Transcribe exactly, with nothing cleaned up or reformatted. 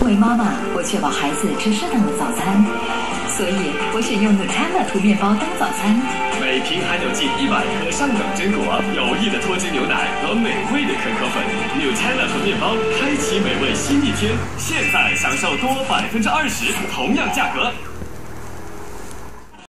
为妈妈，我确保孩子吃适当的早餐，所以我选用 Nutella 涂面包当早餐。 每瓶含有近一百克上等榛果、有益的脱脂牛奶和美味的可可粉。Nutella 和面包，开启美味新一天。现在享受多百分之二十，同样价格。